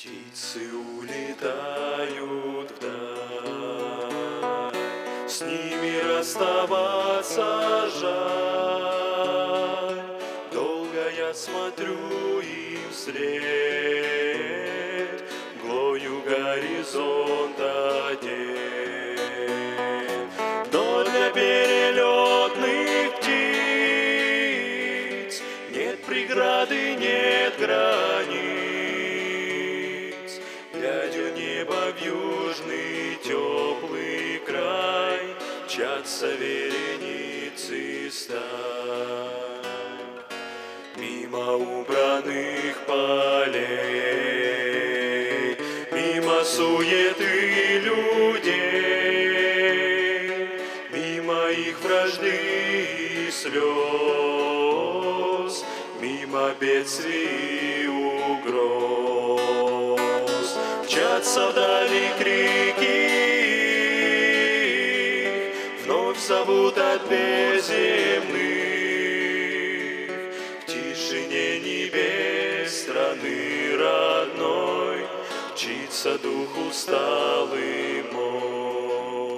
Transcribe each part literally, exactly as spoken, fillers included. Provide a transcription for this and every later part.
Птицы улетают вдаль, с ними расставаться жаль. Долго я смотрю им вслед, мглою горизонта день. Но для перелетных птиц нет преграды, нет границ. Глядя в небо в южный теплый край, мчатся вереницы стай. Мимо убранных полей, мимо суеты людей, мимо их вражды и слез, мимо бедствий и угроз. Мчатся вдали крики, вновь зовут от безземных, в тишине небес страны родной мчится дух усталый мой.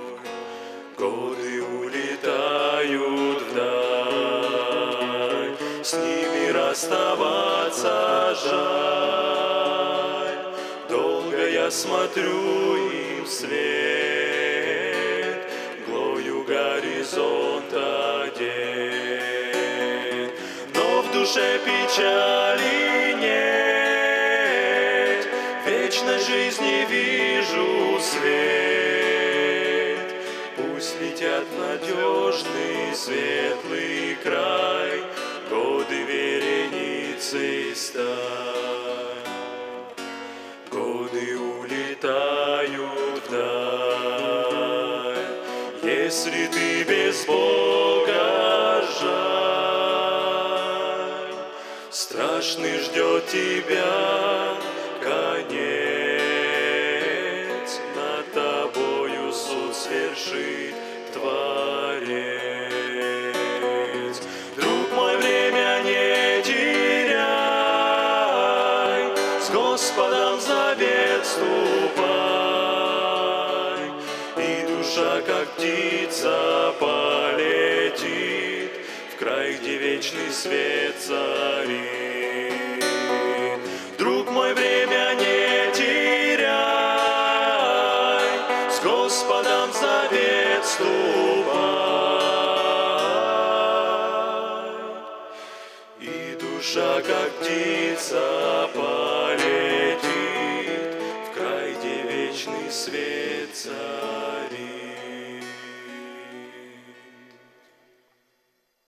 Годы улетают вдаль, с ними расставаться жаль. Долго я смотрю им вслед, мглою горизонта день. Но в душе печали нет, вечной жизни вижу свет. Пусть летят в надежный светлый край годы вереницей стай. Годы улетают вдаль, если ты без Бога жаль. Страшный ждет тебя конец, над тобою суд свершит Творец. Друг мой, время не теряй, с Господом завет вступай, и душа, как птица, полетит в край, где вечный свет царит. Друг мой, время не теряй, с Господом завет вступай, и душа, как птица, полетит в край, где вечный свет царит.